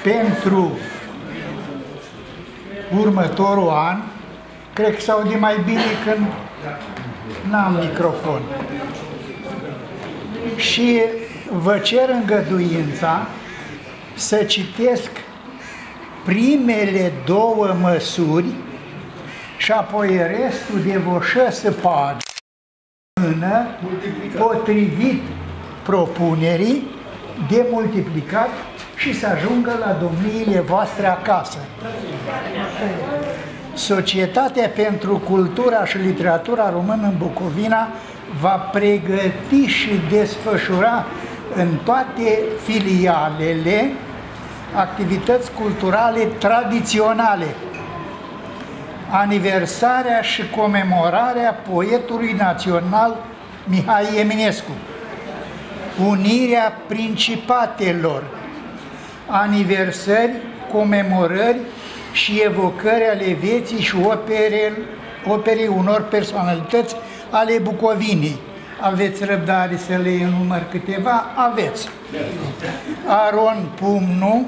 pentru următorul an, cred că s-aude mai bine când n-am microfon. Și vă cer îngăduința să citesc primele două măsuri și apoi restul de vreo 6 pagini, potrivit propunerii, de multiplicat și să ajungă la domniile voastre acasă. Societatea pentru Cultura și Literatura Română în Bucovina va pregăti și desfășura în toate filialele activități culturale tradiționale, aniversarea și comemorarea poetului național Mihai Eminescu, unirea principatelor, aniversări, comemorări și evocări ale vieții și operei unor personalități ale Bucovinei. Aveți răbdare să le enumăr câteva? Aveți. Aron Pumnu,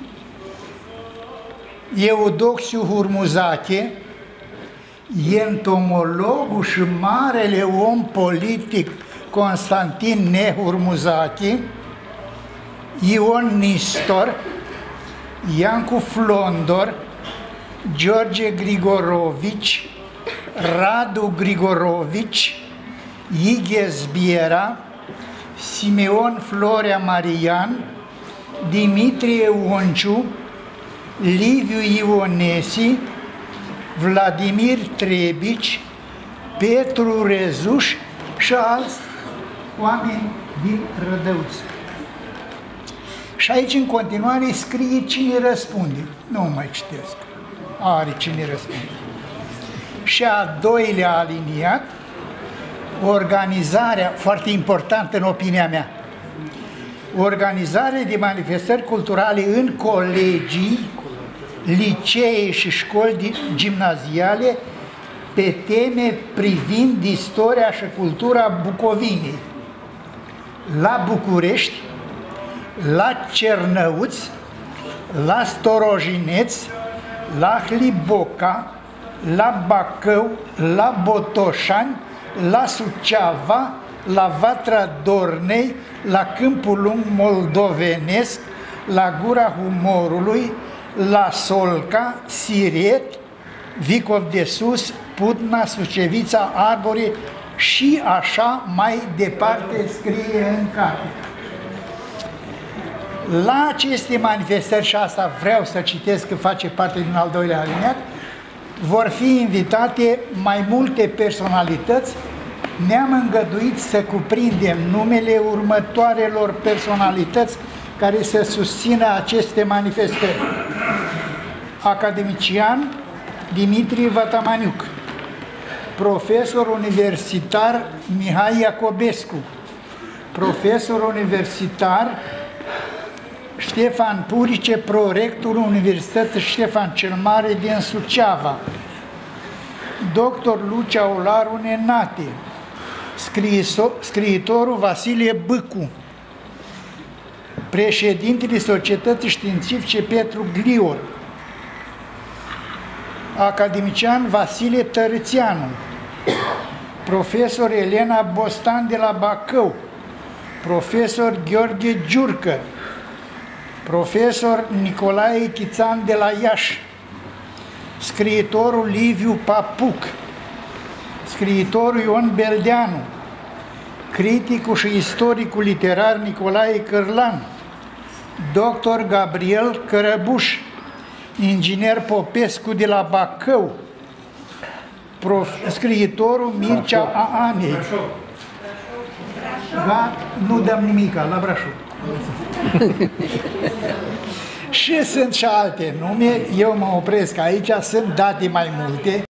Eudoxiu Hurmuzate, entomologul și marele om politic Constantin Nehurmuzate, Ion Nistor, Iancu Flondor, George Grigorovici, Radu Grigorovici, Ighez Biera, Simeon Florea Marian, Dimitrie Onciu, Liviu Ionesi, Vladimir Trebici, Petru Rezuș și alți oameni din Rădăuț. Și aici în continuare scrie cine răspunde. Nu mai citesc. Are cine răspunde. Și a doilea aliniat, organizarea, foarte importantă în opinia mea, organizarea de manifestări culturale în colegii, licee și școli gimnaziale pe teme privind istoria și cultura Bucovinei, la București, la Cernăuți, la Storojineți, la Hliboca, la Bacău, la Botoșani, la Suceava, la Vatra Dornei, la Câmpul Lung moldovenesc, la Gura Humorului, la Solca, Siret, Vicov de Sus, Putna, Sucevița, Arbore și așa mai departe scrie în carte. La aceste manifestări, și asta vreau să citesc că face parte din al doilea aliniat, vor fi invitate mai multe personalități. Ne-am îngăduit să cuprindem numele următoarelor personalități care să susțină aceste manifestări. Academician Dimitrie Vatamaniuc, profesor universitar Mihai Iacobescu, profesor universitar Ștefan Purice, prorectorul Universității Ștefan cel Mare din Suceava, dr. Lucia Olaru Nenate, scriitorul Vasile Bâcu, președintele Societății Științifice Petru Glior, academician Vasile Tărățeanu, profesor Elena Bostan de la Bacău, profesor Gheorghe Giurcă, profesor Nicolae Chițan de la Iași, scriitorul Liviu Papuc, scriitorul Ion Beldeanu, criticul și istoricul literar Nicolae Cârlan, dr. Gabriel Cărăbuș, inginer Popescu de la Bacău, scriitorul Mircea Aanei. Da? Nu dăm nimica, la Brașov. Și sunt și alte nume, eu mă opresc aici, sunt date mai multe.